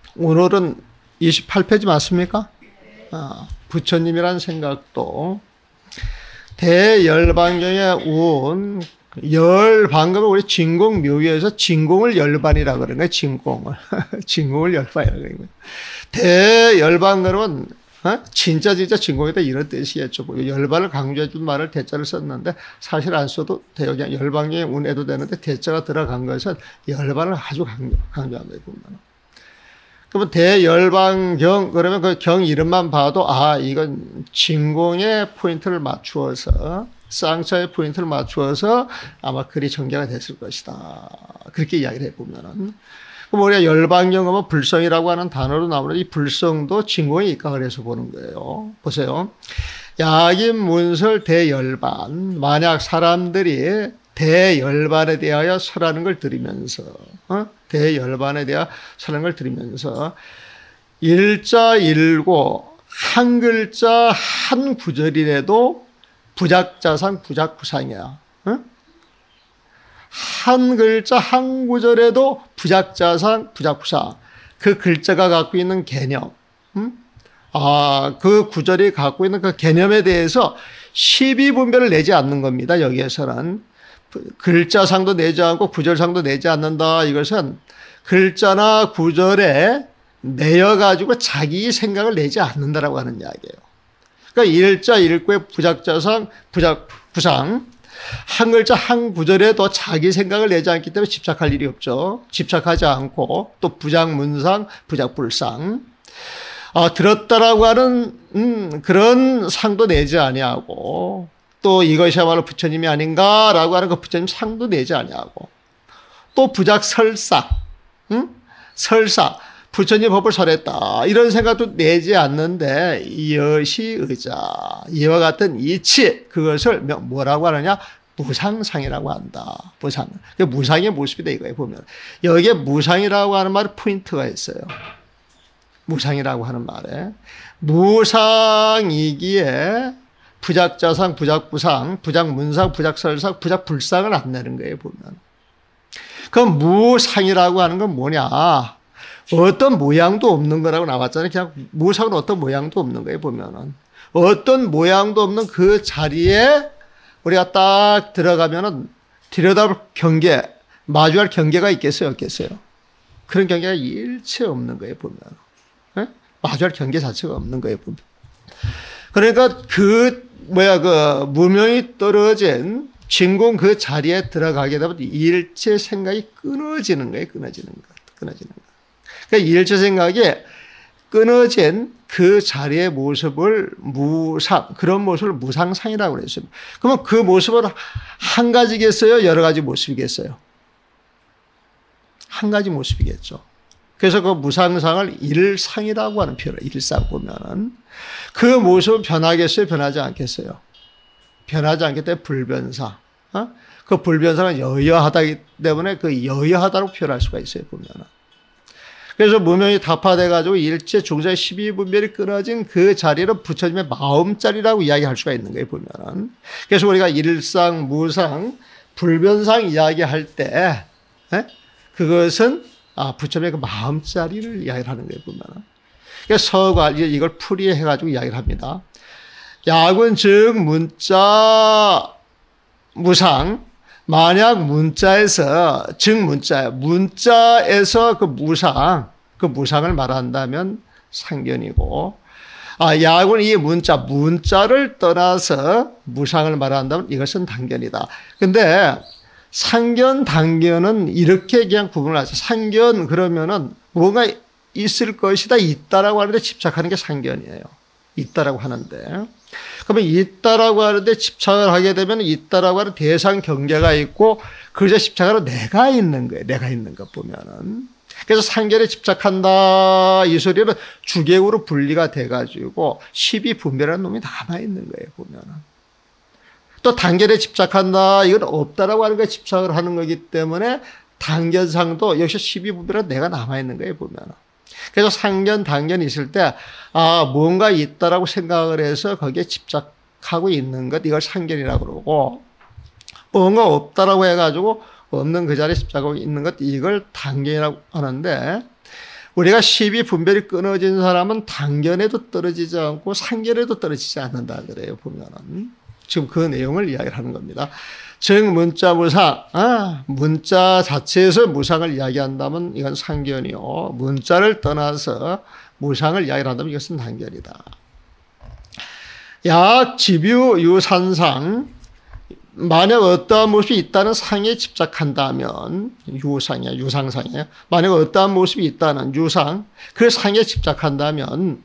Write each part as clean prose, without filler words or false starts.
오늘은 28페이지 맞습니까? 부처님이란 생각도 대열반경에 온 열반경을 우리 진공묘의에서 진공을 열반이라 그러는 거예요. 진공을. 진공을 열반이라 그러는 거예요. 대열반경은 진짜 진공이다 이런 뜻이겠죠. 열반을 강조해 준 말을 대자를 썼는데 사실 안 써도 돼요. 그냥 열반경에 운해도 되는데 대자가 들어간 것은 열반을 아주 강조한 거예요. 보면. 그러면 대열반경 그러면 그 경 이름만 봐도 이건 진공의 포인트를 맞추어서 쌍차의 포인트를 맞추어서 아마 글이 전개가 됐을 것이다. 그렇게 이야기를 해보면은. 그럼 우리가 열반경 하면 불성이라고 하는 단어로 나오는데 이 불성도 진공에 입각을 해서 보는 거예요. 보세요. 약인문설 대열반. 만약 사람들이 대열반에 대하여 설하는 걸 들으면서, 대열반에 대하여 설하는 걸 들으면서, 일자 일고, 한 글자 한 구절이라도 부작자상 부작부상이야. 한 글자 한 구절에도 부작자상 부작부상. 그 글자가 갖고 있는 개념, 그 구절이 갖고 있는 그 개념에 대해서 시비분별을 내지 않는 겁니다. 여기에서는. 글자상도 내지 않고 구절상도 내지 않는다. 이것은 글자나 구절에 내어가지고 자기 생각을 내지 않는다라고 하는 이야기예요. 그러니까 일자 일구의 부작자상 부작부상 한 글자 한 구절에도 자기 생각을 내지 않기 때문에 집착할 일이 없죠. 집착하지 않고 또 부작문상 부작불상 들었다라고 하는 그런 상도 내지 아니하고 또 이것이야말로 부처님이 아닌가라고 하는 그 부처님 상도 내지 아니하고 또 부작설상 설사 부처님 법을 설했다 이런 생각도 내지 않는데 여시의자 이와 같은 이치 그것을 뭐라고 하느냐 무상상이라고 한다. 무상. 무상의 모습이다 이거에 보면 여기에 무상이라고 하는 말에 포인트가 있어요. 무상이라고 하는 말에 무상이기에 부작자상, 부작부상, 부작문상, 부작설상, 부작불상을 안 내는 거예요, 보면. 그럼 무상이라고 하는 건 뭐냐? 어떤 모양도 없는 거라고 나왔잖아요. 그냥 무상은 어떤 모양도 없는 거예요, 보면은. 어떤 모양도 없는 그 자리에 우리가 딱 들어가면은 들여다볼 경계, 마주할 경계가 있겠어요, 없겠어요? 그런 경계가 일체 없는 거예요, 보면. 마주할 경계 자체가 없는 거예요, 보면. 그러니까 무명이 떨어진 진공 그 자리에 들어가게 되면 일체 생각이 끊어지는 거예요. 끊어지는 것. 그러니까 일체 생각이 끊어진 그 자리의 모습을 그런 모습을 무상상이라고 그랬습니다. 그러면 그 모습은 한 가지겠어요? 여러 가지 모습이겠어요? 한 가지 모습이겠죠. 그래서 그 무상상을 일상이라고 하는 표현을 일상 보면은 그 모습은 변하겠어요? 변하지 않겠어요? 변하지 않기 때문에 불변사. 그 불변사는 여여하다기 때문에 그 여여하다고 표현할 수가 있어요, 보면은. 그래서 무명이 타파돼가지고 일체 중자의 12분별이 끊어진 그 자리를 부처님의 마음자리라고 이야기할 수가 있는 거예요, 보면은. 그래서 우리가 일상, 무상, 불변상 이야기할 때, 그것은 부처님의 그 마음자리를 이야기를 하는 거예요, 보면은. 그래서 서가 이걸 풀이해가지고 이야기를 합니다. 약은 즉 문자 무상 만약 문자에서 문자에서 그 무상을 말한다면 상견이고 약은 이 문자를 떠나서 무상을 말한다면 이것은 단견이다. 근데 상견 단견은 이렇게 그냥 구분을 하죠. 상견 그러면은 뭔가 있을 것이다 있다라고 하는데 집착하는 게 상견이에요. 있다라고 하는데 그러면 있다라고 하는데 집착을 하게 되면 있다라고 하는 대상 경계가 있고 그저 집착하는 내가 있는 거예요. 내가 있는 것 보면은. 그래서 상견에 집착한다 이 소리는 주객으로 분리가 돼가지고 십이분별하는 놈이 남아있는 거예요. 보면은. 또 단견에 집착한다 이건 없다라고 하는 거에 집착을 하는 거기 때문에 단견상도 역시 십이분별은 내가 남아있는 거예요. 보면은. 그래서 상견, 단견이 있을 때, 뭔가 있다라고 생각을 해서 거기에 집착하고 있는 것, 이걸 상견이라고 그러고, 뭔가 없다라고 해가지고, 없는 그 자리에 집착하고 있는 것, 이걸 단견이라고 하는데, 우리가 십이 분별이 끊어진 사람은 단견에도 떨어지지 않고 상견에도 떨어지지 않는다 그래요. 보면은 지금 그 내용을 이야기를 하는 겁니다. 즉 문자 무상, 문자 자체에서 무상을 이야기한다면 이건 상견이요. 문자를 떠나서 무상을 이야기한다면 이것은 단견이다. 약 집유 유산상, 만약 어떠한 모습이 있다는 상에 집착한다면, 유상이야, 유상상이에요. 만약 어떠한 모습이 있다는 유상, 그 상에 집착한다면,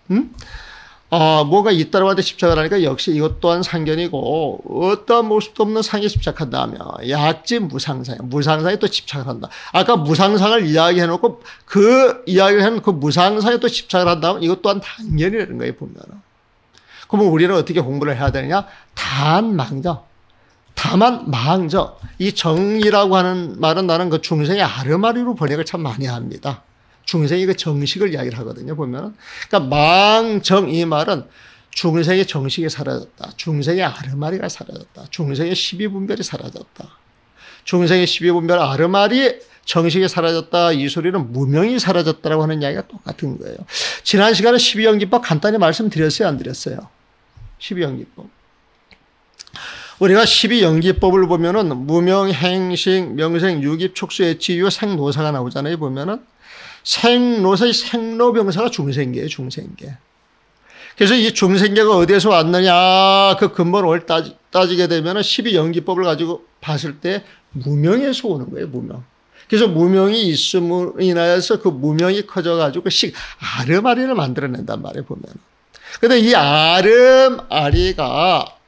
뭐가 있다고 하는데 집착을 하니까 역시 이것 또한 상견이고, 어떠한 모습도 없는 상에 집착한다면, 약지 무상상이야. 무상상에 또 집착을 한다. 아까 무상상을 이야기해놓고, 그 이야기를 해놓은 그 무상상에 또 집착을 한다면, 이것 또한 단견이라는 거예요, 보면은. 그러면 우리는 어떻게 공부를 해야 되느냐? 단망정. 다만 망정. 이 정이라고 하는 말은 나는 그 중생의 아르마리로 번역을 참 많이 합니다. 중생의 그 정식을 이야기를 하거든요, 보면은. 그러니까 망정 이 말은 중생의 정식이 사라졌다. 중생의 아르마리가 사라졌다. 중생의 십이분별이 사라졌다. 중생의 십이분별 아르마리 정식이 사라졌다. 이 소리는 무명이 사라졌다라고 하는 이야기가 똑같은 거예요. 지난 시간에 십이연기법 간단히 말씀드렸어요, 안 드렸어요? 십이연기법. 우리가 십이연기법을 보면은 무명, 행식, 명생, 유깁, 촉수, 애치, 유효, 생노사가 나오잖아요. 보면은 생노사의 생로병사가 중생계예요. 중생계. 그래서 이 중생계가 어디에서 왔느냐 그 근본을 따지게 되면은 십이연기법을 가지고 봤을 때 무명에서 오는 거예요. 무명. 그래서 무명이 있음으로 인하여서 그 무명이 커져가지고 아름아리를 만들어낸단 말이에요. 보면은. 근데 이 아름아리가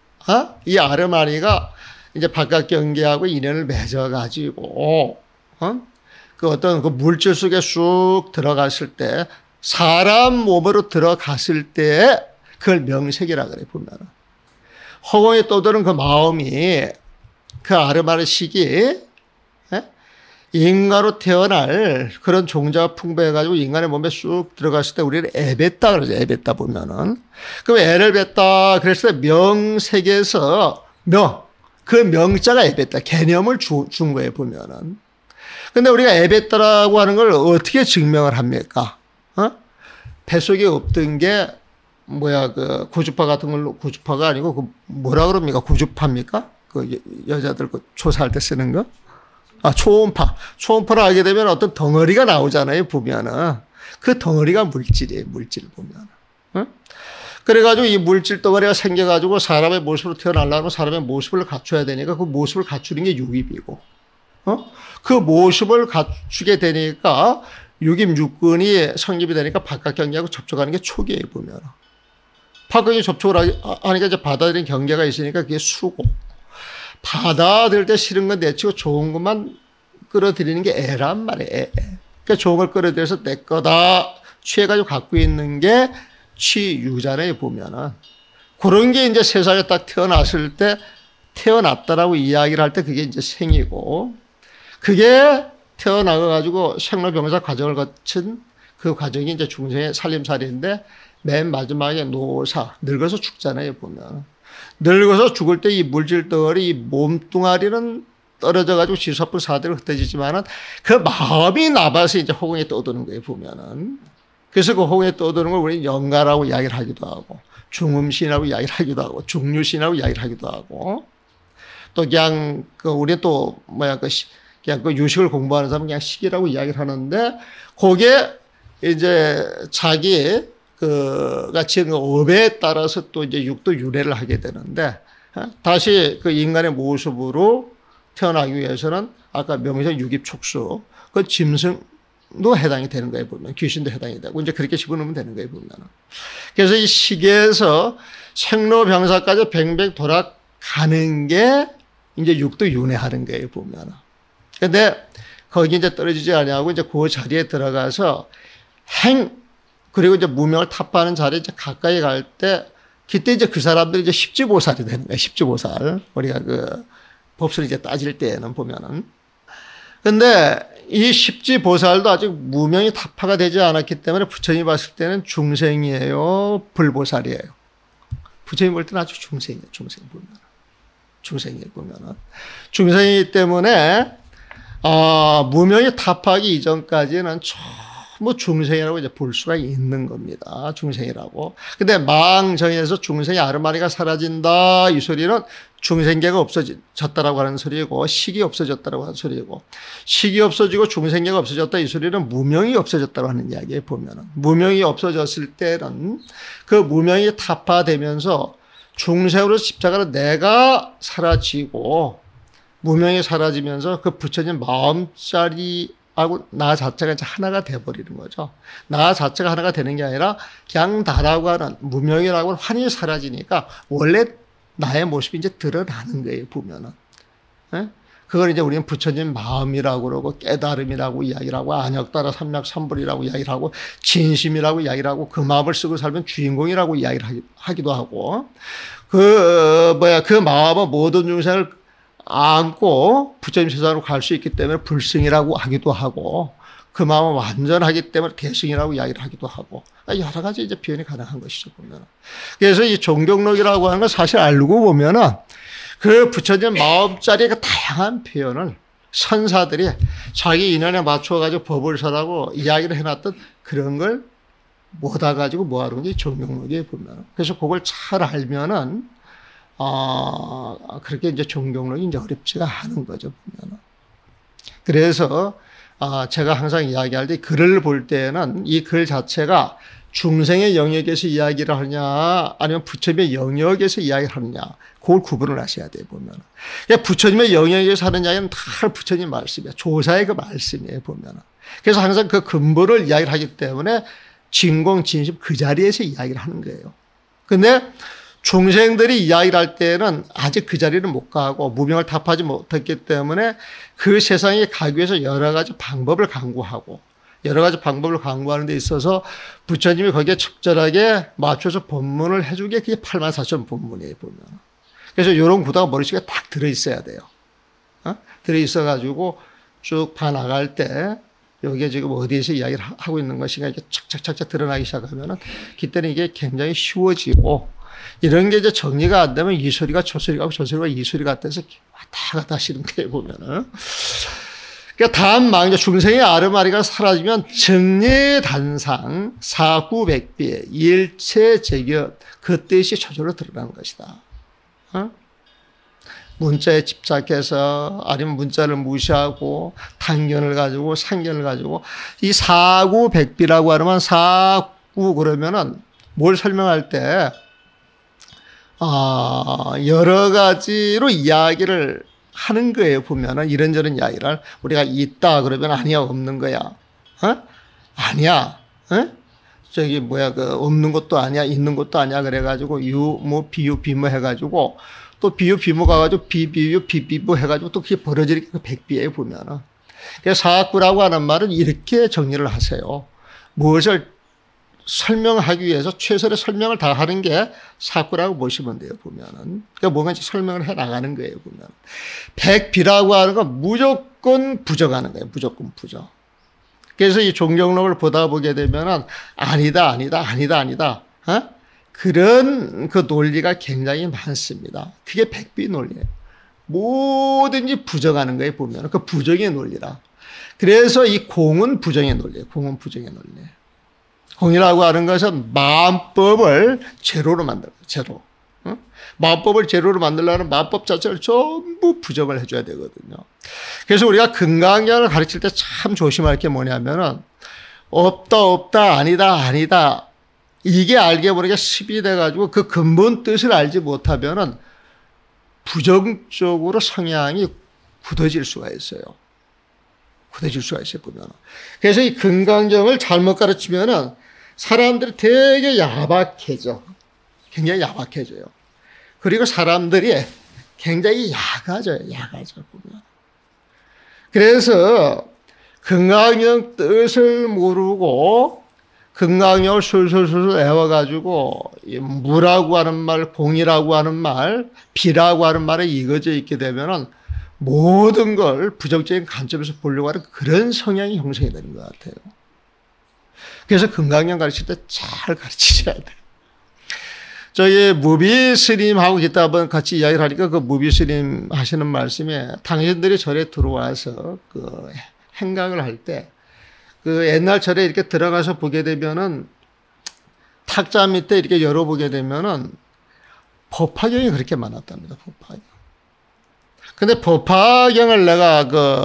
이제 바깥 경계하고 인연을 맺어가지고, 그 어떤 그 물질 속에 쑥 들어갔을 때, 사람 몸으로 들어갔을 때, 그걸 명색이라 그래, 보면은. 허공에 떠도는 그 마음이, 그 아르마르 식이, 인간으로 태어날 그런 종자가 풍부해가지고 인간의 몸에 쑥 들어갔을 때 우리는 애뱉다 그러죠. 애뱉다 보면은. 그럼 애를 뱉다 그랬을 때 명색에서 그 명자가 애뱉다. 개념을 준 거예요, 보면은. 근데 우리가 애뱉다라고 하는 걸 어떻게 증명을 합니까? 뱃속에 없던 게 그 고주파 같은 걸로, 고주파가 아니고 그 뭐라 그럽니까? 고주파입니까? 그 여자들 그 조사할 때 쓰는 거? 초음파. 초음파를 알게 되면 어떤 덩어리가 나오잖아요, 보면은. 그 덩어리가 물질이에요, 물질 보면. 그래가지고 이 물질 덩어리가 생겨가지고 사람의 모습으로 태어나려면 사람의 모습을 갖춰야 되니까 그 모습을 갖추는 게 유깁이고, 그 모습을 갖추게 되니까 유깁 육근이 성립이 되니까 바깥 경계하고 접촉하는 게 촉이에요, 보면. 바깥에 접촉을 하니까 이제 받아들인 경계가 있으니까 그게 수고. 받아들일 때 싫은 건 내치고 좋은 것만 끌어들이는 게 애란 말이에요. 애. 그러니까 좋은 걸 끌어들여서 내 거다 취해가지고 갖고 있는 게 취유잖아요, 보면은. 그런 게 이제 세상에 딱 태어났을 때 태어났다라고 이야기를 할 때 그게 이제 생이고, 그게 태어나가지고 생로병사 과정을 거친 그 과정이 이제 중생의 살림살이인데 맨 마지막에 노사, 늙어서 죽잖아요, 보면. 늙어서 죽을 때 이 물질 덩어리, 이 몸뚱아리는 떨어져가지고 지수합분 사대로 흩어지지만은 그 마음이 나봐서 이제 허공에 떠도는 거예요, 보면은. 그래서 그 허공에 떠도는 걸 우리는 영가라고 이야기를 하기도 하고, 중음신이라고 이야기를 하기도 하고, 중류신이라고 이야기를 하기도 하고, 또 그냥, 우리 또, 그냥 그 유식을 공부하는 사람은 그냥 식이라고 이야기를 하는데, 그게 이제 자기, 같이 업에 따라서 또 이제 육도 윤회를 하게 되는데, 다시 그 인간의 모습으로 태어나기 위해서는 아까 명생 유깁 촉수, 그 짐승도 해당이 되는 거예요, 보면. 귀신도 해당이 되고, 이제 그렇게 집어넣으면 되는 거예요, 보면. 그래서 이 시계에서 생로병사까지 뱅뱅 돌아가는 게 이제 육도 윤회하는 거예요, 보면. 근데 거기 이제 떨어지지 아니하고 이제 그 자리에 들어가서 그리고 이제 무명을 타파하는 자리에 이제 가까이 갈 때, 그때 이제 그 사람들이 이제 십지보살이 되는 거예요. 십지보살. 우리가 그 법술 이제 따질 때에는 보면은. 근데 이 십지보살도 아직 무명이 타파가 되지 않았기 때문에 부처님이 봤을 때는 중생이에요, 불보살이에요. 부처님 볼 때는 아주 중생이에요, 중생 보면. 중생이에요, 보면은. 중생이기 때문에, 무명이 타파하기 이전까지는 전부 중생이라고 이제 볼 수가 있는 겁니다. 중생이라고. 근데 망정에서 중생의 아르마리가 사라진다. 이 소리는 중생계가 없어졌다라고 하는 소리고, 식이 없어졌다라고 하는 소리고, 식이 없어지고 중생계가 없어졌다. 이 소리는 무명이 없어졌다고 하는 이야기에 보면은, 무명이 없어졌을 때는 그 무명이 타파되면서 중생으로 십자가로 내가 사라지고, 무명이 사라지면서 그 부처님 마음자리하고 나 자체가 이제 하나가 돼버리는 거죠. 나 자체가 하나가 되는 게 아니라 그냥 나라고 하는 무명이라고 하는 환히 사라지니까 원래 나의 모습이 이제 드러나는 거예요, 보면은. 예? 그걸 이제 우리는 부처님 마음이라고 그러고 깨달음이라고 이야기를 하고 안역따라 삼맥삼불이라고 이야기를 하고 진심이라고 이야기를 하고 그 마음을 쓰고 살면 주인공이라고 이야기를 하기도 하고 그 마음은 모든 중생을 안고 부처님 세상으로 갈 수 있기 때문에 불승이라고 하기도 하고 그 마음은 완전하기 때문에 개승이라고 이야기를 하기도 하고 여러 가지 이제 표현이 가능한 것이죠, 보면. 그래서 이 종경록이라고 하는 건 사실 알고 보면은 그 부처님 마음자리의 그 다양한 표현을 선사들이 자기 인연에 맞춰가지고 법을 설하고 이야기를 해놨던 그런 걸 모아가지고 모아놓은 게 종경록에 보면. 그래서 그걸 잘 알면은 그렇게 이제 종경록이 이제 어렵지가 않은 거죠, 보면. 그래서, 제가 항상 이야기할 때 글을 볼 때는 이 글 자체가 중생의 영역에서 이야기를 하느냐, 아니면 부처님의 영역에서 이야기를 하느냐, 그걸 구분을 하셔야 돼요, 보면. 부처님의 영역에서 하는 이야기는 다 부처님 말씀이에요. 조사의 그 말씀이에요, 보면. 그래서 항상 그 근본을 이야기를 하기 때문에 진공, 진심 그 자리에서 이야기를 하는 거예요. 근데 중생들이 이야기를 할 때는 아직 그 자리를 못 가고 무명을 답하지 못했기 때문에 그 세상에 가기 위해서 여러 가지 방법을 강구하고 여러 가지 방법을 강구하는 데 있어서 부처님이 거기에 적절하게 맞춰서 법문을 해준 게 그게 84,000 법문이에요, 보면. 그래서 이런 구도가 머릿속에 딱 들어있어야 돼요. 들어있어가지고 쭉 봐나갈 때 여기에 지금 어디에서 이야기를 하고 있는 것인가 이게 착착착착 드러나기 시작하면은 그때는 이게 굉장히 쉬워지고 이런 게 이제 정리가 안 되면 이 소리가 저 소리가 저 소리가 이 소리가 돼서 왔다 갔다 하시는 거예요, 보면은. 그러니까 다만 이제 중생의 아르마리가 사라지면 정례단상 사구백비 일체재견 그 뜻이 저절로 드러나는 것이다. 문자에 집착해서 아니면 문자를 무시하고 단견을 가지고 상견을 가지고 이 사구백비라고 하면 사구 그러면은 뭘 설명할 때 여러 가지로 이야기를 하는 거예요, 보면은. 이런저런 이야기를. 우리가 있다 그러면 아니야, 없는 거야. 아니야. 없는 것도 아니야, 있는 것도 아니야. 그래가지고, 비유, 비무 해가지고, 또 비유, 비무 가가지고, 비비유, 비비무 해가지고, 또 그게 벌어지니까 그 백비예요, 보면은. 그래서 사구라고 하는 말은 이렇게 정리를 하세요. 무엇을 설명하기 위해서 최선의 설명을 다 하는 게 사구라고 보시면 돼요, 보면은. 그러니까 뭔가 설명을 해 나가는 거예요, 보면. 백비라고 하는 건 무조건 부정하는 거예요, 무조건 부정. 그래서 이 종경록을 보다 보게 되면은 아니다. 그런 그 논리가 굉장히 많습니다. 그게 백비 논리예요. 뭐든지 부정하는 거예요, 보면. 그 부정의 논리라. 그래서 이 공은 부정의 논리예요, 공은 부정의 논리. 공이라고 하는 것은 마음법을 제로로 만들어요. 제로. 마음법을 제로로 만들려면 마음법 자체를 전부 부정을 해줘야 되거든요. 그래서 우리가 금강경을 가르칠 때 참 조심할 게 뭐냐면은 없다 아니다 이게 알게 모르게 습이 돼가지고 그 근본 뜻을 알지 못하면은 부정적으로 성향이 굳어질 수가 있어요. 보면. 그래서 이 금강경을 잘못 가르치면은 사람들이 되게 야박해져. 굉장히 야박해져요. 그리고 사람들이 굉장히 야가져요. 보면. 그래서 금강경 뜻을 모르고 금강경을 술술 애워가지고 무라고 하는 말, 공이라고 하는 말, 비라고 하는 말에 이거져 있게 되면은 모든 걸 부정적인 관점에서 보려고 하는 그런 성향이 형성이 되는 것 같아요. 그래서 금강경 가르칠 때 잘 가르치셔야 돼요. 저희 무비 스님하고 기타 한번 같이 이야기를 하니까 그 무비 스님 하시는 말씀에 당신들이 절에 들어와서 그 행각을 할 때 그 옛날처럼 이렇게 들어가서 보게 되면은 탁자 밑에 이렇게 열어보게 되면은 법화경이 그렇게 많았답니다. 법화경. 근데 법화경을 내가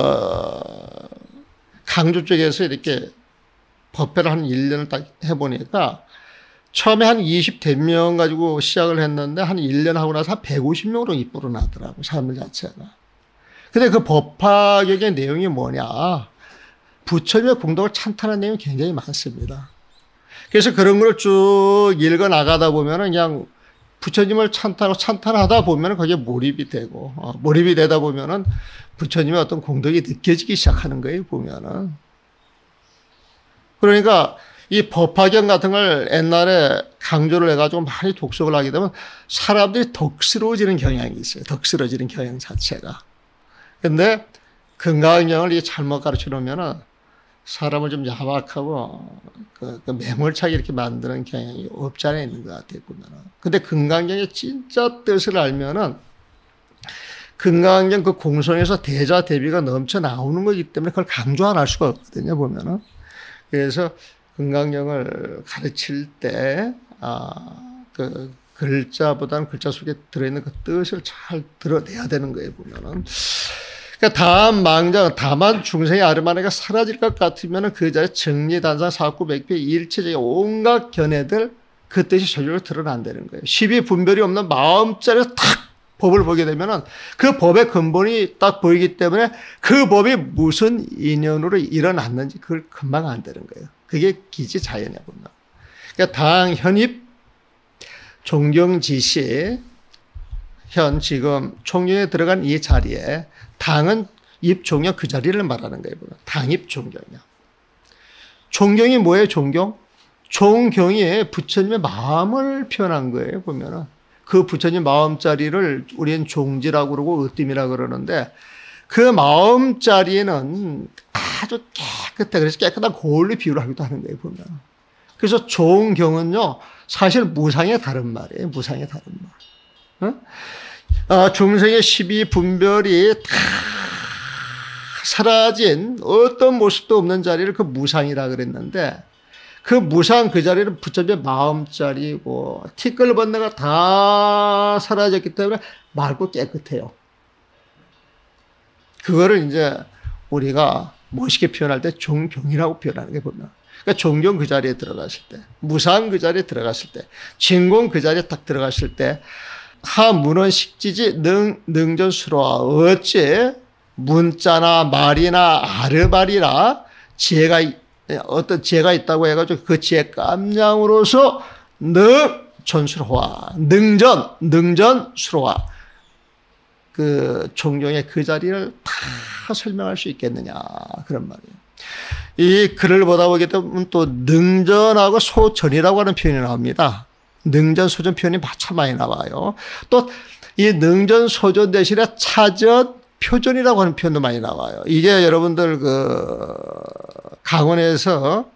강주 쪽에서 이렇게 법회를 한 1년을 딱 해보니까 처음에 한 20대 가지고 시작을 했는데 한 1년 하고 나서 한 150명으로 입부로 나더라고, 사람들 자체가. 근데 그 법화경의 내용이 뭐냐. 부처님의 공덕을 찬탄하는 내용이 굉장히 많습니다. 그래서 그런 걸 쭉 읽어 나가다 보면은 그냥 부처님을 찬탄하다 보면은 거기에 몰입이 되고, 몰입이 되다 보면은 부처님의 어떤 공덕이 느껴지기 시작하는 거예요, 보면은. 그러니까 이 법화경 같은 걸 옛날에 강조를 해가지고 많이 독석을 하게 되면 사람들이 덕스러워지는 경향이 있어요. 덕스러워지는 경향 자체가. 근데 금강경을 잘못 가르쳐 놓으면은 사람을 좀 야박하고 그 매몰차게 이렇게 만드는 경향이 없지 않아 있는 것 같아요, 보면은. 근데 금강경의 진짜 뜻을 알면은 금강경 그 공성에서 대자 대비가 넘쳐 나오는 거기 때문에 그걸 강조 안 할 수가 없거든요, 보면은. 그래서 금강경을 가르칠 때, 그 글자보다는 글자 속에 들어있는 그 뜻을 잘 드러내야 되는 거예요, 보면은. 그러니까 다만 중생의 아르마네가 사라질 것 같으면 그 자리에 정리단상 사구 백패 일체적인 온갖 견해들 그 뜻이 저절로 드러난다는 거예요. 십이분별이 없는 마음자리에서 탁 법을 보게 되면은 그 법의 근본이 딱 보이기 때문에 그 법이 무슨 인연으로 일어났는지 그걸 금방 안다는 거예요. 그게 기지자연이야, 보면. 그러니까 당, 현입, 종경지시, 현, 지금 총경에 들어간 이 자리에 당은 입종경 그 자리를 말하는 거예요. 당입 종경이요. 종경이 뭐예요? 종경? 종경이 부처님의 마음을 표현한 거예요. 보면은 그 부처님 마음자리를 우리는 종지라고 그러고 으뜸이라고 그러는데 그 마음자리는 아주 깨끗해. 그래서 깨끗한 거울로 비유를 하기도 하는 거예요. 보면. 그래서 종경은요 사실 무상의 다른 말이에요. 무상의 다른 말. 중생의 12분별이 다 사라진 어떤 모습도 없는 자리를 그 무상이라 그랬는데 그 무상 그 자리는 부처님의 마음자리고 티끌 번뇌가 다 사라졌기 때문에 맑고 깨끗해요. 그거를 이제 우리가 멋있게 표현할 때 종경이라고 표현하는 게 보면. 그러니까 종경 그 자리에 들어갔을 때, 무상 그 자리에 들어갔을 때, 진공 그 자리에 딱 들어갔을 때 하문원 식지지 능전수로와 어찌 문자나 말이나 아르바리나 지혜가 어떤 지혜가 있다고 해가지고 그 지혜 깜냥으로서 능전수로와 능전수로와 그 종경의 그 자리를 다 설명할 수 있겠느냐 그런 말이에요. 이 글을 보다 보게 되면 또 능전하고 소전이라고 하는 표현이 나옵니다. 능전, 소전 표현이 참 많이 나와요. 또 이 능전, 소전 대신에 차전, 표전이라고 하는 표현도 많이 나와요. 이게 여러분들 강원에서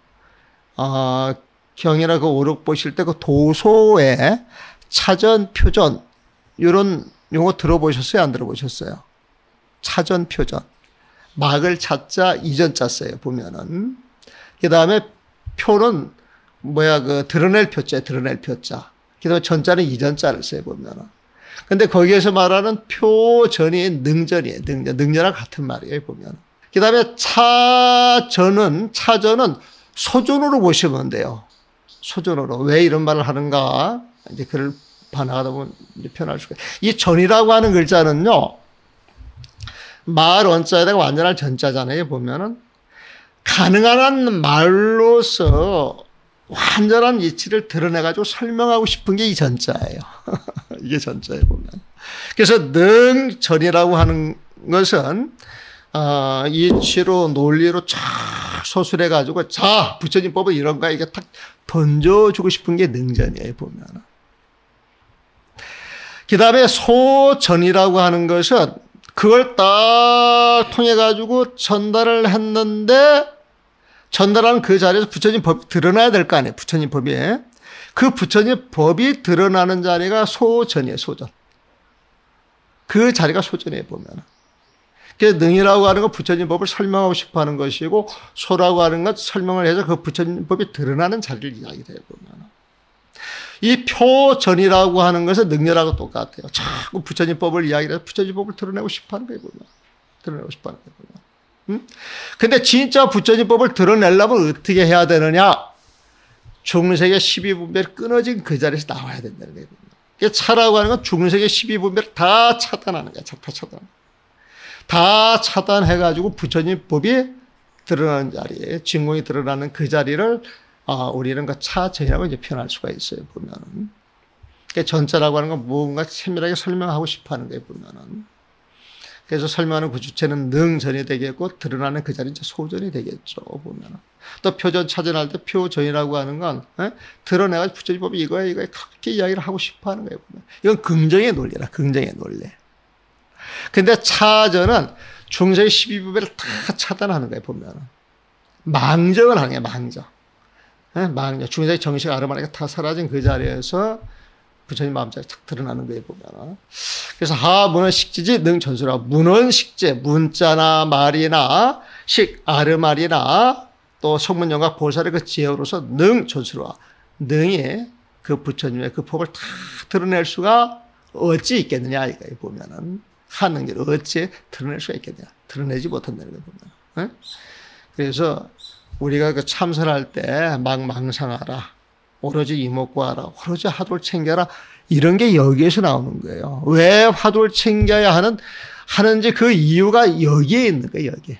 경이나 그 오록 보실 때 그 도소에 차전, 표전 이런 용어 들어보셨어요? 안 들어보셨어요? 차전, 표전. 막을 차자, 이전자 써요, 보면은. 그 다음에 표는 드러낼 표자, 드러낼 표자. 그 다음에 전자는 이전자를 써요, 보면은. 근데 거기에서 말하는 표전이 능전이에요, 능전이랑 같은 말이에요, 보면. 그 다음에 차전은 소전으로 보시면 돼요. 소전으로. 왜 이런 말을 하는가? 이제 그걸 반항하다 보면 이제 표현할 수가 있어요. 이 전이라고 하는 글자는요, 말 원자에다가 완전한 전자잖아요, 보면은. 가능한 한 말로서 완전한 이치를 드러내가지고 설명하고 싶은 게 이 전자예요. 이게 전자예요, 보면. 그래서 능전이라고 하는 것은, 이치로, 논리로 쫙 소술해가지고, 자, 부처님 법은 이런 거야. 이게 탁 던져주고 싶은 게 능전이에요, 보면. 그 다음에 소전이라고 하는 것은 그걸 딱 통해가지고 전달을 했는데 전달하는 그 자리에서 부처님 법이 드러나야 될 거 아니에요. 부처님 법이. 그 부처님 법이 드러나는 자리가 소전이에요. 소전. 그 자리가 소전이에요. 보면. 그래서 능이라고 하는 건 부처님 법을 설명하고 싶어 하는 것이고, 소라고 하는 건 설명을 해서 그 부처님 법이 드러나는 자리를 이야기를 해보면. 이 표전이라고 하는 것은 능력하고 똑같아요. 자꾸 부처님 법을 이야기해서 부처님 법을 드러내고 싶어 하는 거예요, 보면. 드러내고 싶어 하는 거예요, 보면. 근데 진짜 부처님 법을 드러내려면 어떻게 해야 되느냐? 중세의 12분별이 끊어진 그 자리에서 나와야 된다는 거예요. 차라고 하는 건 중세의 12분별을 다 차단하는 거야. 다 차단. 다 차단해가지고 부처님 법이 드러나는 자리에, 진공이 드러나는 그 자리를 우리는 그 차전이라고 이제 표현할 수가 있어요, 보면은. 전자라고 하는 건 무언가 세밀하게 설명하고 싶어 하는 거예요, 보면은. 그래서 설명하는 그 주체는 능전이 되겠고, 드러나는 그 자리는 이제 소전이 되겠죠, 보면은. 또 표전 차전할 때 표전이라고 하는 건, 드러내가지고 부처님 법이 이거야, 그렇게 이야기를 하고 싶어 하는 거예요, 보면. 이건 긍정의 논리라, 긍정의 논리. 근데 차전은 중세의 12부배를 다 차단하는 거예요, 보면은. 망정을 하는 거예요, 망정. 망정. 중세의 정식 아르마니가 다 사라진 그 자리에서 부처님 마음자리 탁 드러나는 거예요, 보면. 그래서 문은 식지지 능전수라. 문은 식재, 문자나 말이나 식, 아르말이나 또 성문영각 보살의 그 지혜로서 능전수라. 능이 그 부처님의 그 법을 다 드러낼 수가 어찌 있겠느냐, 이거예요, 보면은. 하는 게 어찌 드러낼 수가 있겠냐. 드러내지 못한다는 걸 보면. 그래서 우리가 그 참선할 때 막 망상하라. 오로지 이목구하라. 오로지 화두를 챙겨라. 이런 게 여기에서 나오는 거예요. 왜 화두를 챙겨야 하는지 그 이유가 여기에 있는 거예요, 여기.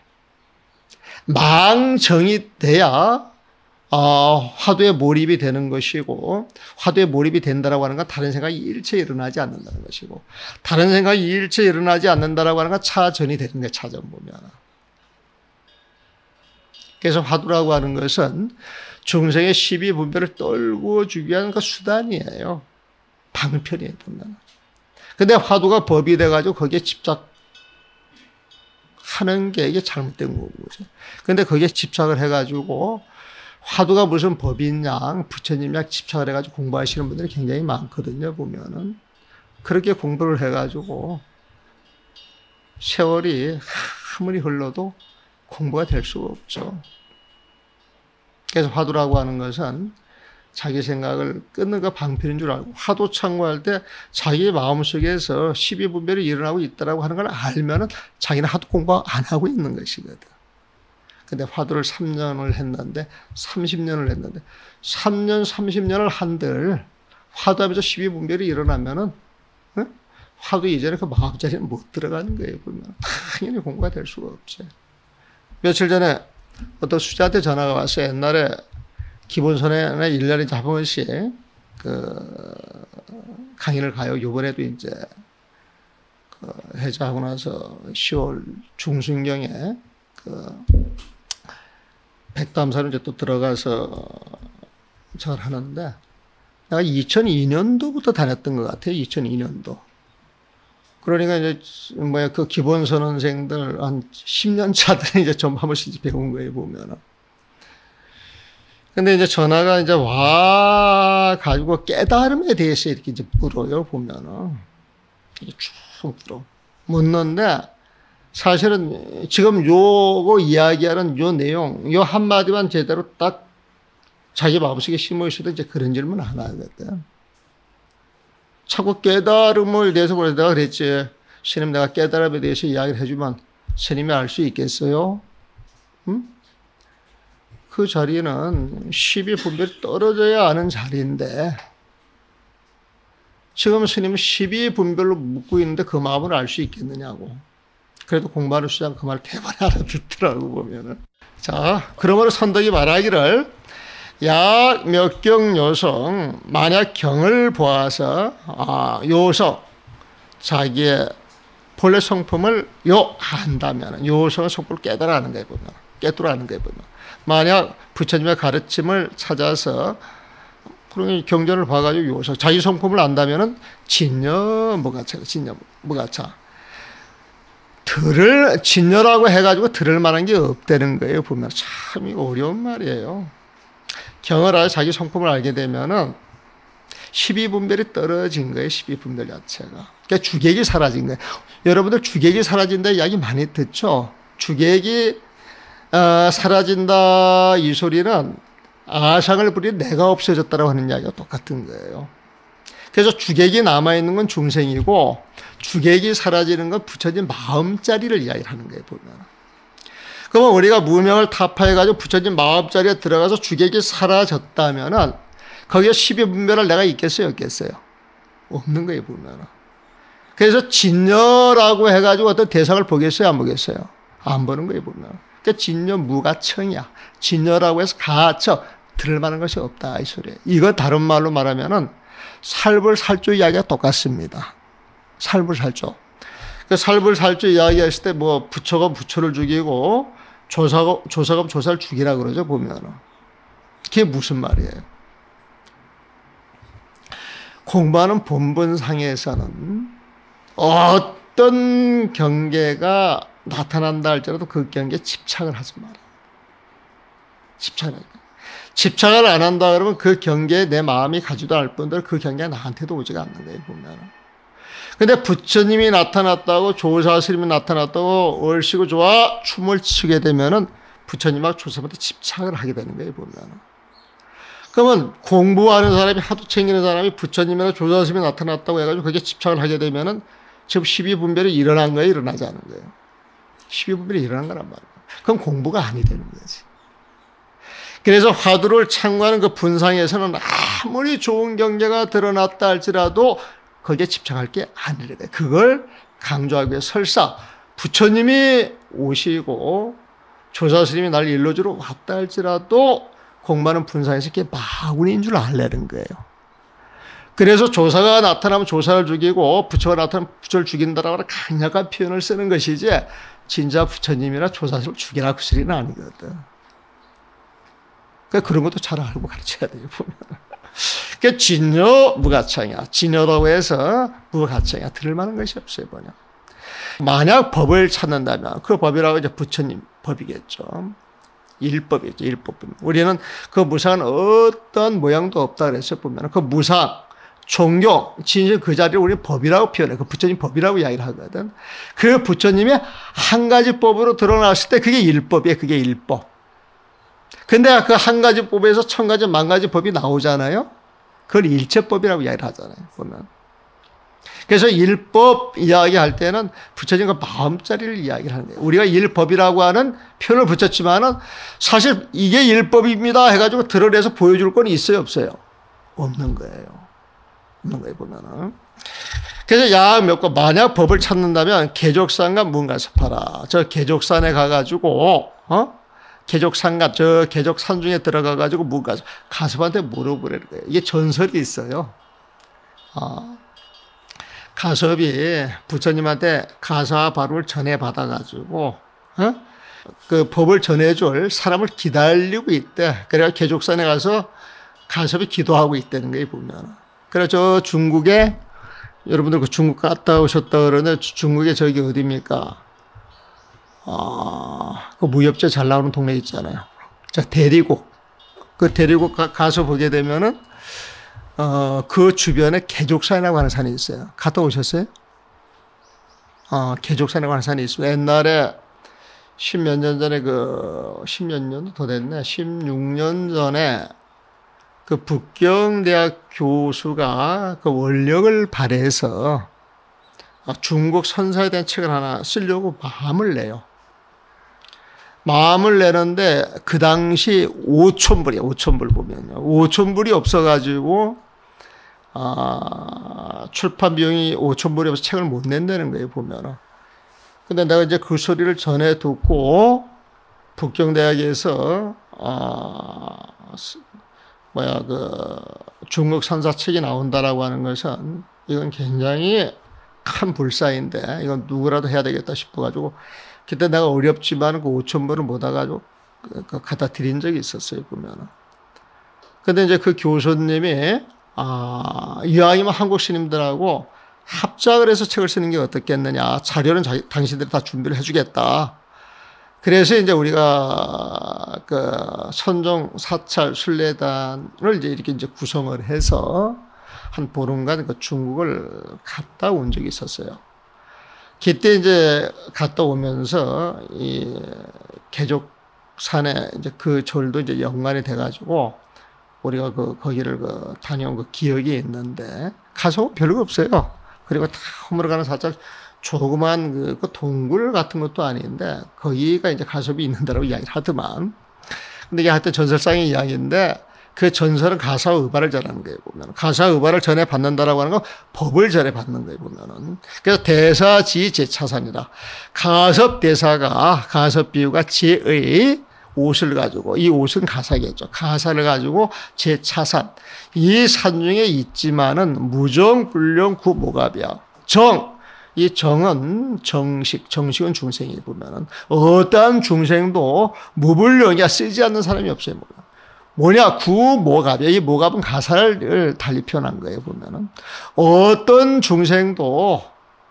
망정이 돼야 화두에 몰입이 되는 것이고, 화두에 몰입이 된다라고 하는 건 다른 생각이 일체 일어나지 않는다는 것이고, 다른 생각이 일체 일어나지 않는다라고 하는 건 차전이 되는 거예요, 차전 보면. 그래서 화두라고 하는 것은 중생의 12분별을 떨구어주기 위한 그 수단이에요. 방편이에요, 보면. 근데 화두가 법이 돼가지고 거기에 집착하는 게 이게 잘못된 거죠. 근데 거기에 집착을 해가지고 화두가 무슨 법이냐, 부처님이랑 집착을 해가지고 공부하시는 분들이 굉장히 많거든요, 보면은. 그렇게 공부를 해가지고 세월이 아무리 흘러도 공부가 될 수가 없죠. 그래서 화두라고 하는 것은 자기 생각을 끊는 거 방편인 줄 알고, 화두 참고할 때 자기 마음속에서 12분별이 일어나고 있다라고 하는 걸 알면은 자기는 화두 공부 안 하고 있는 것이거든. 근데 화두를 3년을 했는데, 30년을 했는데, 3년, 30년을 한들 화두하면서 12분별이 일어나면은, 화두 이전에 그 마음자리는 못 들어가는 거예요, 보면. 당연히 공부가 될 수가 없지. 며칠 전에 어떤 수자한테 전화가 왔어요. 옛날에 기본선에 1년에 한 번씩 강의를 가요. 이번에도 이제 해제하고 나서 10월 중순경에 백담사로 이제 또 들어가서 잘 하는데, 내가 2002년도부터 다녔던 것 같아요. 2002년도. 그러니까 이제 그 기본 선원생들 한 10년 차들이 이제 좀 한 번씩 배운 거예요, 보면은. 근데 이제 전화가 이제 가지고 깨달음에 대해서 이렇게 이제 물어요, 보면은. 쭉 묻는데, 사실은 지금 요거 이야기하는 요 내용, 요 한마디만 제대로 딱 자기 마음속에 심어 있어도 이제 그런 질문 안 하거든. 자꾸 깨달음을 대해서 내가 그랬지. 스님, 내가 깨달음에 대해서 이야기를 해주면 스님이 알 수 있겠어요? 응? 그 자리는 12분별이 떨어져야 아는 자리인데, 지금 스님은 12분별로 묻고 있는데 그 마음을 알 수 있겠느냐고. 그래도 공부하는 수장 그 말을 대번에 알아듣더라고, 보면은. 자, 그러므로 선덕이 말하기를, 약 몇 경 요성, 만약 경을 보아서, 요성, 자기의 본래 성품을 안다면, 요성의 성품을 깨달아는 거예요, 보면. 깨달아는 거예요, 보면. 만약 부처님의 가르침을 찾아서, 그런 경전을 봐가지고 요성, 자기 성품을 안다면은, 진여무가차. 진여라고 해가지고 들을 만한 게 없다는 거예요, 보면. 참, 이거 어려운 말이에요. 경을 알아 자기 성품을 알게 되면은 12분별이 떨어진 거예요. 12분별 자체가. 그러니까 주객이 사라진 거예요. 여러분들 주객이 사라진다 이야기 많이 듣죠. 주객이 사라진다 이 소리는 아상을 부린 내가 없어졌다고 하는 이야기가 똑같은 거예요. 그래서 주객이 남아있는 건 중생이고 주객이 사라지는 건 부처님 마음자리를 이야기하는 거예요. 보면. 그러면 우리가 무명을 타파해가지고 부처님 마음자리에 들어가서 주객이 사라졌다면은 거기에 12분별을 내가 있겠어요? 없겠어요? 없는 거예요. 보면. 그래서 진여라고 해가지고 어떤 대상을 보겠어요? 안 보겠어요? 안 보는 거예요. 보면. 그러니까 진여 무가청이야. 진여라고 해서 가청 들을 만한 것이 없다 이 소리예요. 이거 다른 말로 말하면은 살불살조 이야기가 똑같습니다. 살불살조. 그 살불살조 이야기했을 때 뭐 부처가 부처를 죽이고 조사가 조사를 죽이라 그러죠. 보면은. 그게 무슨 말이에요? 공부하는 본분상에서는 어떤 경계가 나타난다 할지라도 그 경계에 집착을 하지 마라. 집착을 안 한다 그러면 그 경계에 내 마음이 가지도 않을 뿐더러 그 경계가 나한테도 오지가 않는 거예요. 보면. 근데 부처님이 나타났다고 조사스님이 나타났다고 얼씨구 좋아 춤을 추게 되면은 부처님하고 조사한테 집착을 하게 되는 거예요. 보면. 그러면 공부하는 사람이 하도 챙기는 사람이 부처님이나 조사스님이 나타났다고 해가지고 거기에 집착을 하게 되면은 지금 12분별이 일어난 거예요? 일어나지 않은 거예요? 12분별이 일어난 거란 말이에요. 그럼 공부가 아니 되는 거지. 그래서 화두를 참고하는 그 분상에서는 아무리 좋은 경계가 드러났다 할지라도 거기에 집착할 게 아니래. 그걸 강조하기 위해 설사 부처님이 오시고 조사스님이 날 일러주러 왔다 할지라도 공부하는 분상에서 이게 마구니인 줄 알라는 거예요. 그래서 조사가 나타나면 조사를 죽이고 부처가 나타나면 부처를 죽인다라고 하는 강력한 표현을 쓰는 것이지 진짜 부처님이나 조사를 죽이라고 그 소리는 아니거든. 그러니까 그런 것도 잘 알고 가르쳐야 돼요. 보면. 그러니까 진여 무가청이야. 진여라고 해서 무가청이야. 들을 만한 것이 없어요. 뭐냐. 만약 법을 찾는다면 그 법이라고 이제 부처님 법이겠죠. 일법이죠. 일법. 우리는 그 무상은 어떤 모양도 없다 그랬어요. 보면 그 무상, 종교, 진실 그 자리를 우리 법이라고 표현해. 그 부처님 법이라고 이야기를 하거든. 그 부처님이 한 가지 법으로 드러났을 때 그게 일법이에요. 그게 일법. 근데 그 한 가지 법에서 천 가지 만 가지 법이 나오잖아요. 그걸 일체법이라고 이야기를 하잖아요. 보면. 그래서 일법 이야기할 때는 부처님과 마음자리를 이야기를 하는 거예요. 우리가 일법이라고 하는 표현을 붙였지만은 사실 이게 일법입니다 해가지고 드러내서 보여줄 건 있어요, 없어요? 없는 거예요. 없는 거예요, 보면은. 그래서 약 몇 거, 만약 법을 찾는다면 개족산과 문가섭하라. 저 개족산에 가가지고, 개족산과 저 개족산 중에 들어가가지고 문가섭, 가섭한테 물어보라는 거예요. 이게 전설이 있어요. 가섭이 부처님한테 가사 발음을 전해받아가지고, 그 법을 전해줄 사람을 기다리고 있대. 그래가 개족산에 가서 가섭이 기도하고 있다는 거예요, 보면. 그래, 저 중국에, 여러분들 그 중국 갔다 오셨다 그러는데, 중국에 저기 어디입니까? 그 무협재 잘 나오는 동네 있잖아요. 자, 대리국. 그 대리국 가서 보게 되면은, 그 주변에 개족산이라고 하는 산이 있어요. 갔다 오셨어요? 개족산이라고 하는 산이 있어요. 옛날에 십몇 년 전에 십몇 년도 더 됐네. 16년 전에 그 북경대학 교수가 그 원력을 발해서 중국 선사에 대한 책을 하나 쓰려고 마음을 내요. 마음을 내는데 그 당시 5,000불이에요. 5,000불 보면요. 5,000불이 없어가지고 출판 비용이 5,000불이 없어서 책을 못 낸다는 거예요. 보면은. 근데 내가 이제 그 소리를 전해 듣고 북경대학에서 중국 선사 책이 나온다라고 하는 것은 이건 굉장히 큰 불사인데 이건 누구라도 해야 되겠다 싶어가지고 그때 내가 어렵지만 그 5,000불을 못 와가지고 갖다 드린 적이 있었어요, 보면은. 근데 이제 그 교수님이, 이왕이면 한국 스님들하고 합작을 해서 책을 쓰는 게 어떻겠느냐. 자료는 당신들이 다 준비를 해주겠다. 그래서 이제 우리가 그 선종 사찰 순례단을 이제 이렇게 이제 구성을 해서 한 보름간 그 중국을 갔다 온 적이 있었어요. 그때 이제 갔다 오면서 이 개족산에 이제 그 절도 이제 연관이 돼가지고 우리가 거기를 다녀온 그 기억이 있는데 가서 별거 없어요. 그리고 다 허물어가는 살짝 조그만 그 동굴 같은 것도 아닌데 거기가 이제 가섭이 있는다라고 이야기를 하더만. 근데 이게 하여튼 전설상의 이야기인데 그 전설은 가사의발을 전하는 거예요, 보면. 가사의발을 전해 받는다라고 하는 건 법을 전해 받는 거예요, 보면은. 그래서 대사지 제차산이라. 가섭대사가, 가섭비유가 제의 옷을 가지고, 이 옷은 가사겠죠. 가사를 가지고 제차산. 이 산 중에 있지만은 무정, 불령, 구모갑이야. 이 정은 정식은 중생이 보면은 어떠한 중생도 무불령이야 쓰지 않는 사람이 없어요. 뭐냐? 구모갑이야. 이 모갑은 가사를 달리 표현한 거예요, 보면은. 어떤 중생도,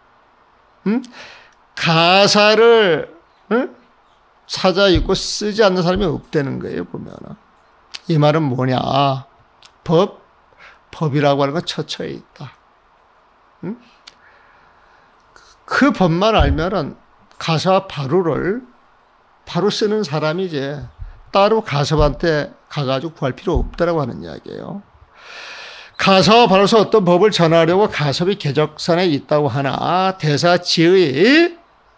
가사를, 사자 있고 쓰지 않는 사람이 없다는 거예요, 보면은. 이 말은 뭐냐? 법이라고 하는 건 처처에 있다. 그 법만 알면은 가사 바로를 바로 쓰는 사람이 이제 따로 가섭한테 가가지고 구할 필요 없다라고 하는 이야기예요. 가사와 바로서 어떤 법을 전하려고 가섭이 개족산에 있다고 하나 대사지의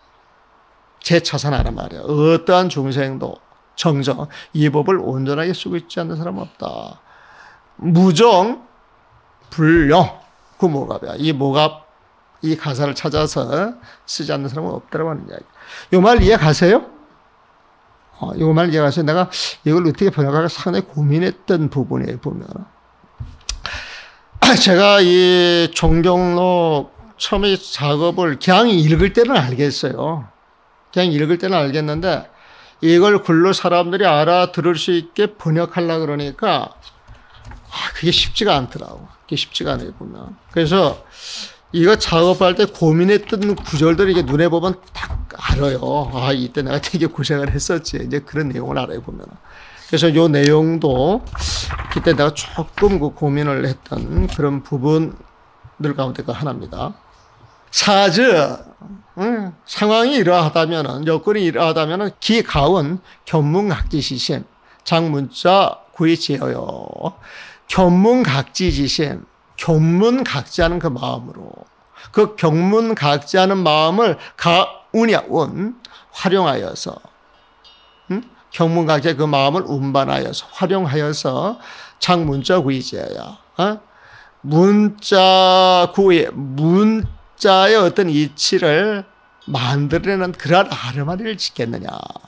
제차산하란 말이에요. 어떠한 중생도 정정 이 법을 온전하게 쓰고 있지 않는 사람은 없다. 무정, 불령, 그 모갑이야. 이 가사를 찾아서 쓰지 않는 사람은 없다라고 하는 이야기. 이 말 이해 가세요? 이 말 이해 가세요? 내가 이걸 어떻게 번역할까 상당히 고민했던 부분이에요, 보면. 제가 이 종경록 처음에 작업을 그냥 읽을 때는 알겠어요. 그냥 읽을 때는 알겠는데 이걸 글로 사람들이 알아들을 수 있게 번역하려고 그러니까 그게 쉽지가 않더라고. 그게 쉽지가 않아요, 보면. 그래서 이거 작업할 때 고민했던 구절들을 이게 눈에 보면 딱 알아요. 이때 내가 되게 고생을 했었지. 이제 그런 내용을 알아요, 보면. 그래서 이 내용도 그때 내가 조금 고민을 했던 그런 부분들 가운데가 하나입니다. 사즈, 상황이 이러하다면은, 여건이 이러하다면은, 기가운 견문각지지심, 장문자 구이지어요. 견문각지지심, 견문각지하는 그 마음으로, 그 견문각지하는 마음을 가운이야, 활용하여서, 견문각지의 그 마음을 운반하여서, 활용하여서, 장문자 구이지어야, 문자의 어떤 이치를 만들어내는 그러한 아르마리를 짓겠느냐.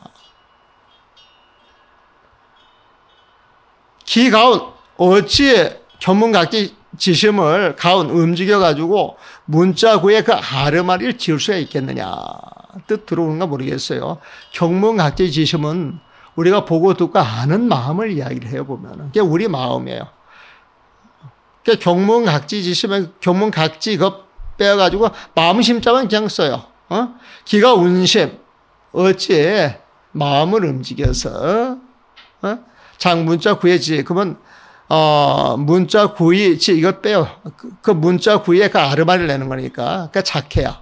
기가운, 어찌 견문각지 지심을 가운 움직여가지고 문자구에 그 아르마리를 지을 수가 있겠느냐. 뜻 들어오는가 모르겠어요. 견문각지 지심은 우리가 보고 듣고 아는 마음을 이야기를 해요, 보면. 그게 우리 마음이에요. 그러니까 견문각지 지심에 견문각지 그 빼가지고 마음 심자만 그냥 써요. 기가 운심, 어찌 마음을 움직여서 장문자 구해지. 그러면 문자 구이지 이걸 빼요. 그 문자 구이에 그 아르마리를 내는 거니까. 그러니까 착해야.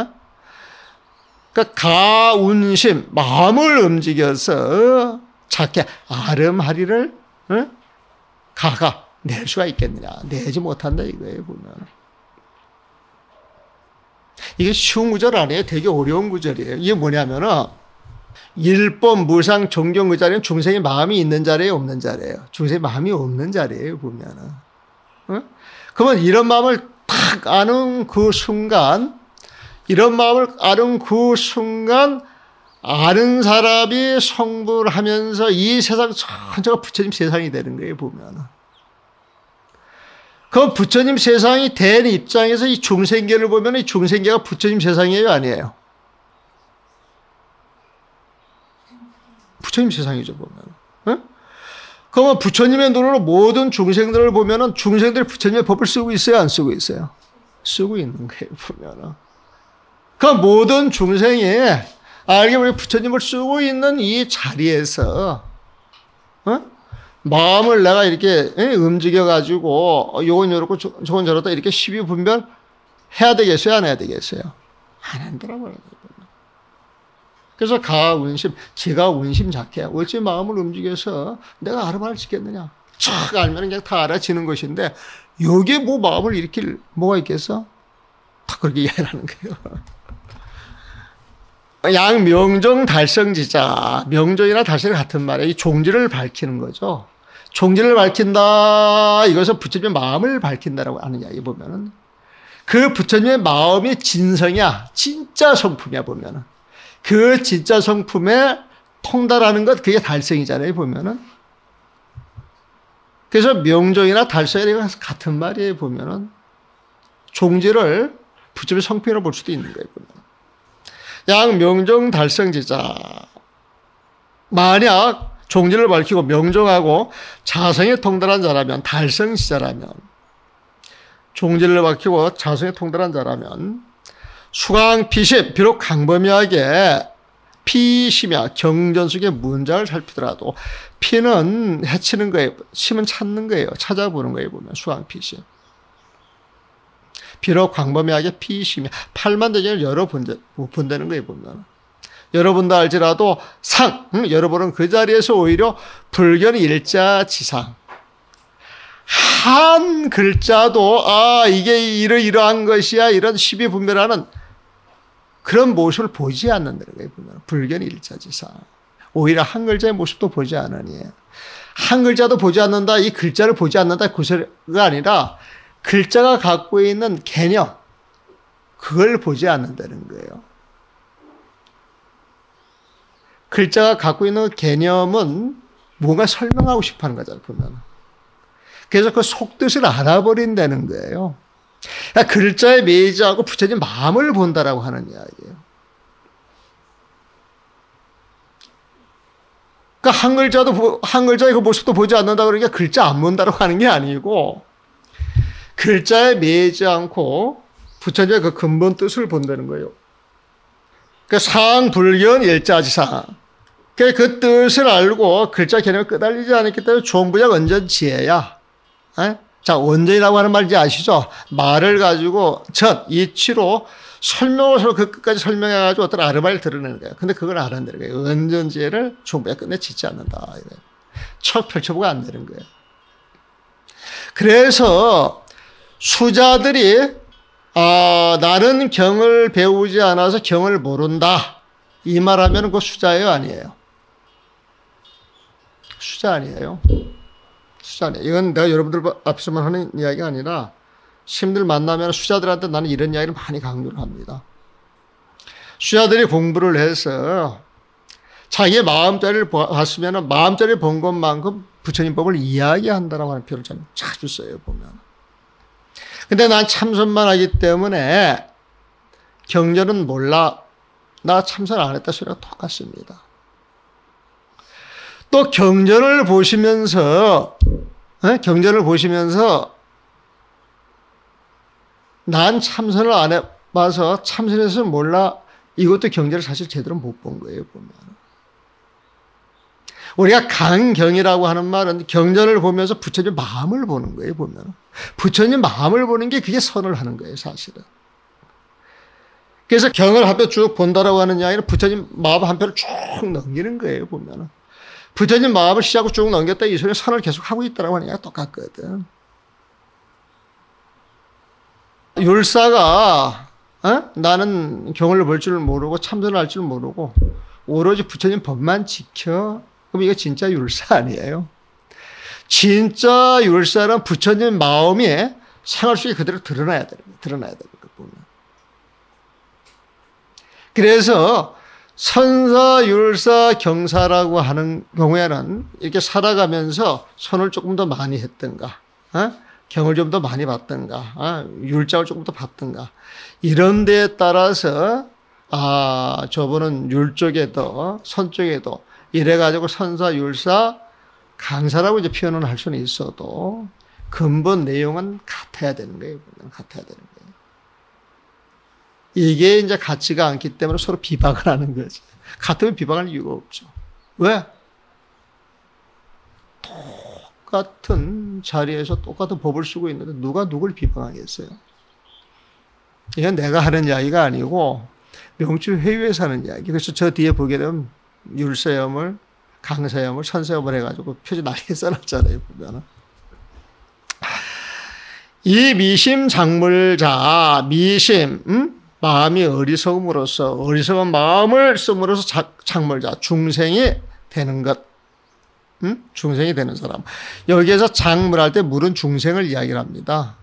그러니까 가운심 마음을 움직여서 착해 아름하리를 가가 낼 수가 있겠느냐. 내지 못한다 이거예요, 보면. 이게 쉬운 구절 아니에요. 되게 어려운 구절이에요. 이게 뭐냐면은 일법, 무상, 정경 그 자리는 중생의 마음이 있는 자리예요, 없는 자리예요? 중생의 마음이 없는 자리예요, 보면은. 그러면 이런 마음을 딱 아는 그 순간, 아는 사람이 성불을 하면서 이 세상 전체가 부처님 세상이 되는 거예요, 보면은. 그럼 부처님 세상이 된 입장에서 이 중생계를 보면 이 중생계가 부처님 세상이에요, 아니에요? 부처님 세상이죠, 보면. 그러면 부처님의 눈으로 모든 중생들을 보면은 중생들이 부처님의 법을 쓰고 있어요, 안 쓰고 있어요? 쓰고 있는 거예요, 보면은. 그 모든 중생이 알게 보면 부처님을 쓰고 있는 이 자리에서, 마음을 내가 이렇게 움직여가지고 요건 요렇고 저건 저렇다 이렇게 시비 분별 해야 되겠어요? 안 해야 되겠어요? 안 한다라고요. 그래서 가운심, 지가 운심작해. 어찌 마음을 움직여서 내가 알아볼 수 있겠느냐. 촥 알면 그냥 다 알아지는 것인데 여기에 뭐 마음을 일으킬 뭐가 있겠어? 다 그렇게 이해하는 거예요. 양명종 달성지자, 명종이나 달성이 같은 말이에요. 이 종지를 밝히는 거죠. 종지를 밝힌다, 이것은 부처님의 마음을 밝힌다라고 하는 이야기 보면은 그 부처님의 마음이 진성이야. 진짜 성품이야, 보면은. 그 진짜 성품에 통달하는 것, 그게 달성이잖아요, 보면은. 그래서 명종이나 달성이랑 같은 말이에요, 보면은. 종지를 부처님의 성품이라고 볼 수도 있는 거예요, 보면. 양명종 달성지자. 만약 종지를 밝히고 명종하고 자성에 통달한 자라면, 달성지자라면, 종지를 밝히고 자성에 통달한 자라면, 수강피심, 비록 광범위하게 피심이야 경전 속의 문장을 살피더라도, 피는 해치는 거예요. 심은 찾는 거예요. 찾아보는 거예요, 보면. 수강피심. 비록 광범위하게 피심이야. 팔만 대전을 여러 번 본다는 거예요, 보면. 여러 번도 알지라도 여러 번은 그 자리에서 오히려 불견 일자지상. 한 글자도, 이게 이러이러한 것이야, 이런 시비 분별하는 그런 모습을 보지 않는다는 거예요, 보면. 불견 일자지상. 오히려 한 글자의 모습도 보지 않으니. 한 글자도 보지 않는다, 이 글자를 보지 않는다, 그 소리가 아니라 글자가 갖고 있는 개념, 그걸 보지 않는다는 거예요. 글자가 갖고 있는 개념은 뭔가 설명하고 싶어 하는 거잖아요, 보면. 그래서 그 속뜻을 알아버린다는 거예요. 그러니까 글자에 매이지하고 부처님 마음을 본다라고 하는 이야기예요. 그러니까 한 글자의 그 모습도 보지 않는다 그러니까 글자 안 본다라고 하는 게 아니고, 글자에 매이지 않고 부처님의 그 근본 뜻을 본다는 거예요. 그 상불견 일자지상. 그 뜻을 알고 글자 개념을 끄달리지 않았기 때문에 종부작 언전지혜야. 자, 원전이라고 하는 말인지 아시죠? 말을 가지고 이치로 설명을 그 끝까지 설명해가지고 어떤 아르바이를 드러내는 거예요. 근데 그걸 알아내는 거예요. 원전지혜를 종부작 끝내 짓지 않는다. 척 펼쳐보고 안 되는 거예요. 그래서 수자들이 나는 경을 배우지 않아서 경을 모른다, 이 말하면 그거 수자예요, 아니에요? 수자 아니에요. 수자 아니에요. 이건 내가 여러분들 앞에서만 하는 이야기가 아니라 스님들 만나면 수자들한테 나는 이런 이야기를 많이 강조를 합니다. 수자들이 공부를 해서 자기의 마음자리를 봤으면 마음자리를 본 것만큼 부처님 법을 이야기한다라고 하는 표현을 저는 자주 써요, 보면. 근데 난 참선만 하기 때문에 경전은 몰라, 나 참선 안 했다 소리가 똑같습니다. 또 경전을 보시면서 난 참선을 안 해봐서 참선해서 몰라, 이것도 경전을 사실 제대로 못 본 거예요, 보면. 우리가 강경이라고 하는 말은 경전을 보면서 부처님 마음을 보는 거예요, 보면. 부처님 마음을 보는 게 그게 선을 하는 거예요, 사실은. 그래서 경을 한 편 쭉 본다라고 하는 이야기는 부처님 마음 한 편을 쭉 넘기는 거예요, 보면. 부처님 마음을 시작하고 쭉 넘겼다, 이 소리는 선을 계속 하고 있다라고 하는 이야기가 똑같거든. 율사가 나는 경을 볼 줄 모르고 참선을 할 줄 모르고 오로지 부처님 법만 지켜, 그럼 이거 진짜 율사 아니에요? 진짜 율사는 부처님 마음이 생활 속에 그대로 드러나야 되는 거 보면. 그래서 선사, 율사, 경사라고 하는 경우에는 이렇게 살아가면서 선을 조금 더 많이 했던가, 경을 좀 더 많이 봤던가, 율작을 조금 더 봤던가, 이런 데에 따라서 저분은 율 쪽에도 선 쪽에도 이래가지고 선사, 율사, 강사라고 이제 표현을 할 수는 있어도 근본 내용은 같아야 되는 거예요. 같아야 되는 거예요. 이게 이제 같지가 않기 때문에 서로 비방을 하는 거지. 같으면 비방할 이유가 없죠. 왜? 똑같은 자리에서 똑같은 법을 쓰고 있는데 누가 누굴 비방하겠어요? 이건 내가 하는 이야기가 아니고 명주회의에서 하는 이야기. 그래서 저 뒤에 보게 되면 율세염을, 강세염을, 선세염을 해가지고 표지 날개 써놨잖아요. 보면은. 이 미심 작물자, 미심, 마음이 어리석음으로써, 어리석은 마음을 씀으로써 작물자, 중생이 되는 것. 중생이 되는 사람. 여기에서 작물할 때 물은 중생을 이야기를 합니다.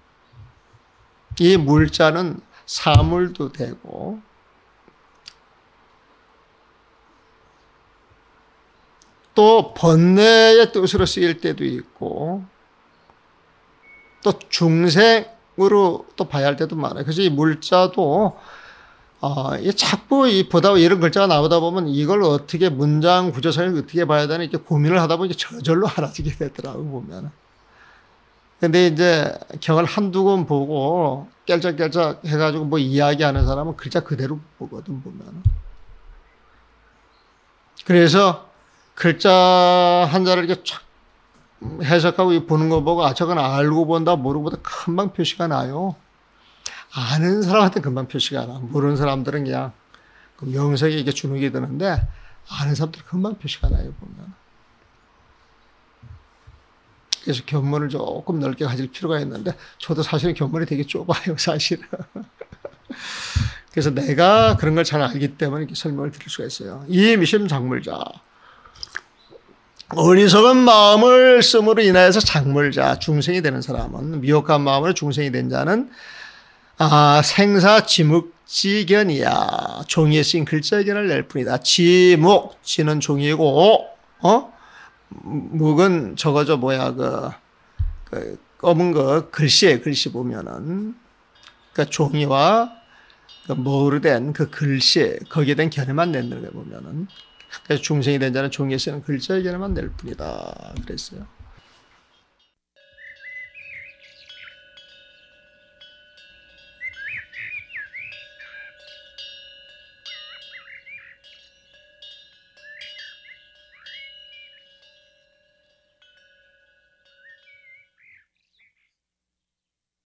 이 물자는 사물도 되고, 또 번뇌의 뜻으로 쓰일 때도 있고, 또 중생으로 또 봐야 할 때도 많아요. 그래서 이 물자도 자꾸 보다 이런 글자가 나오다 보면 이걸 어떻게 문장 구조상을 어떻게 봐야 되나 이렇게 고민을 하다 보니 저절로 알아지게 되더라고요, 보면은. 근데 이제 경을 한두 권 보고 깔짝깔짝 해가지고 뭐 이야기하는 사람은 글자 그대로 보거든, 보면은. 그래서 글자 한자를 이렇게 촥 해석하고 보는 거 보고 저건 알고 본다 모르고 본다 금방 표시가 나요. 아는 사람한테 금방 표시가 나. 모르는 사람들은 그냥 그 명색이 이게 주눅이 드는데 아는 사람들은 금방 표시가 나요, 보면. 그래서 견문을 조금 넓게 가질 필요가 있는데 저도 사실은 견문이 되게 좁아요, 사실은. 그래서 내가 그런 걸 잘 알기 때문에 이렇게 설명을 드릴 수가 있어요. 이 미심 작물자. 어리석은 마음을 씀으로 인하여서 작물자, 중생이 되는 사람은, 미혹한 마음으로 중생이 된 자는 생사 지묵지견이야. 종이에 쓰인 글자의 견을 낼 뿐이다. 지묵, 지는 종이고, 묵은 저거죠, 그 검은 거, 글씨 보면은, 그 종이와 그 뭐로 된 그 글씨, 거기에 대한 견해만 내는 거 보면은, 그래서 중생이 된 자는 종이에 쓰는 글자의 견해만 낼 뿐이다. 그랬어요.